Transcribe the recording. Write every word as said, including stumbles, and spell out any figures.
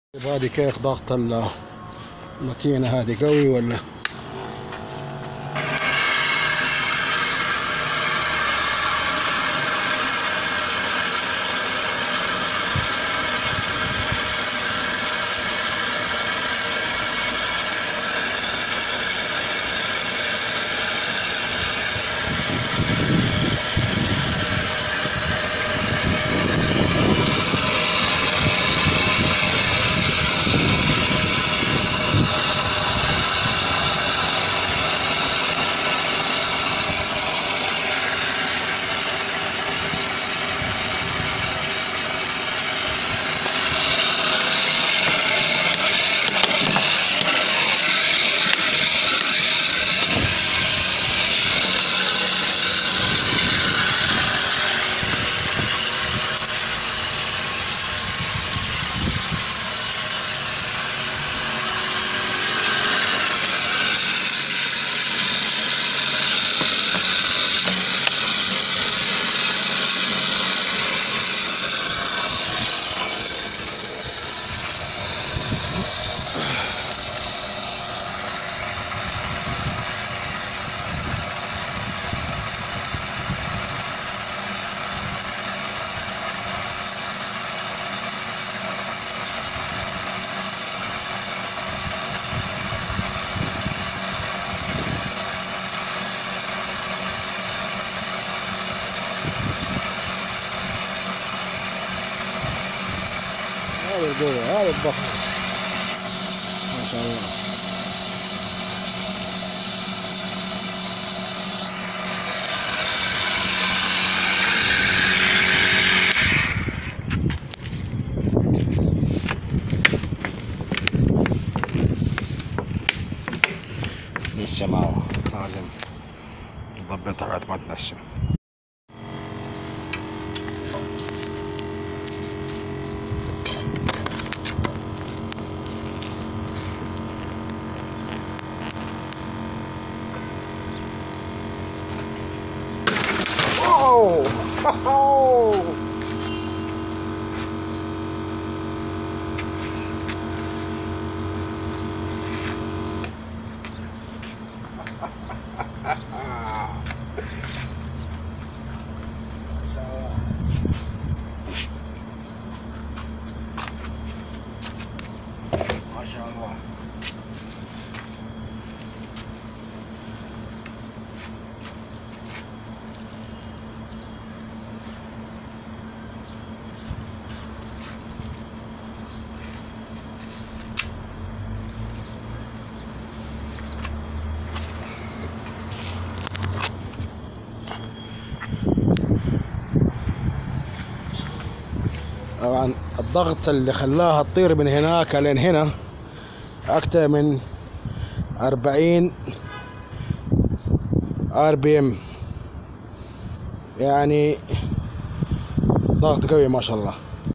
هذه كيف ضغط الماكينة هذه قوي ولا؟ هذا الضغط ما شاء الله. لسه ما هو لازم نضبطها بعد ما تنشم. ما شاء الله. طبعا الضغط اللي خلاها تطير من هناك لين هنا اكتر من أربعين ار بي ام، يعني ضغط قوي ما شاء الله.